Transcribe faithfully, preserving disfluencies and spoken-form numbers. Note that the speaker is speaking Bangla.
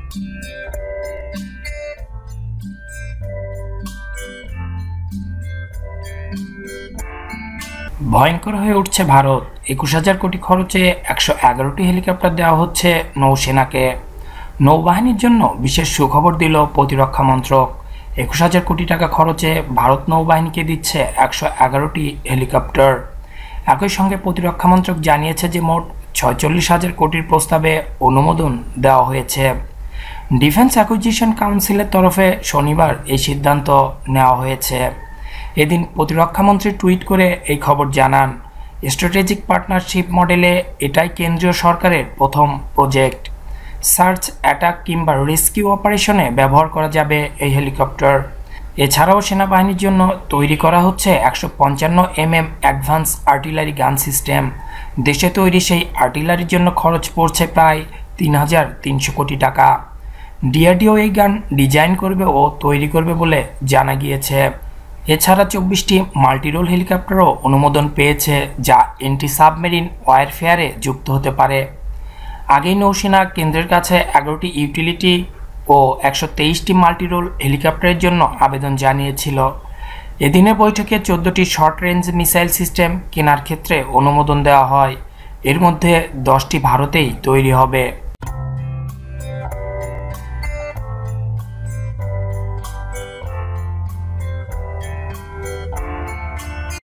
ভয়ঙ্কর হয়ে উঠছে ভারত। একুশ হাজার কোটি খরচে একশো এগারোটি হেলিকপ্টার দেওয়া হচ্ছে নৌসেনাকে। নৌবাহিনীর জন্য বিশেষ সুখবর দিল প্রতিরক্ষা মন্ত্রক। একুশ হাজার কোটি টাকা খরচে ভারত নৌবাহিনীকে দিচ্ছে একশো এগারোটি হেলিকপ্টার। একই সঙ্গে প্রতিরক্ষা মন্ত্রক জানিয়েছে যে মোট ছয়চল্লিশ হাজার কোটির প্রস্তাবে অনুমোদন দেওয়া হয়েছে। ডিফেন্স অ্যাকুইজিশন কাউন্সিলের তরফে শনিবার এই সিদ্ধান্ত নেওয়া হয়েছে। এদিন প্রতিরক্ষামন্ত্রী টুইট করে এই খবর জানান। স্ট্র্যাটেজিক পার্টনারশিপ মডেলে এটাই কেন্দ্রীয় সরকারের প্রথম প্রজেক্ট। সার্চ, অ্যাটাক কিংবা রেস্কিউ অপারেশনে ব্যবহার করা যাবে এই হেলিকপ্টার। এছাড়াও সেনাবাহিনীর জন্য তৈরি করা হচ্ছে একশো পঞ্চান্ন M M advance artillery gun system. দেশে তৈরি সেই আর্টিলারির জন্য খরচ পড়ছে প্রায় তিন হাজার তিনশো কোটি টাকা। ডিআরডিও এই গান ডিজাইন করবে ও তৈরি করবে বলে জানা গিয়েছে। এছাড়া চব্বিশটি মাল্টিরোল হেলিকপ্টারও অনুমোদন পেয়েছে, যা এন্টি সাবমেরিন ওয়ারফেয়ারে যুক্ত হতে পারে। আগেই নৌসেনা কেন্দ্রের কাছে এগারোটি ইউটিলিটি ও একশো তেইশটি মাল্টিরোল হেলিকপ্টারের জন্য আবেদন জানিয়েছিল। এদিনের বৈঠকে চোদ্দোটি শর্ট রেঞ্জ মিসাইল সিস্টেম কেনার ক্ষেত্রে অনুমোদন দেওয়া হয়। এর মধ্যে দশটি ভারতেই তৈরি হবে।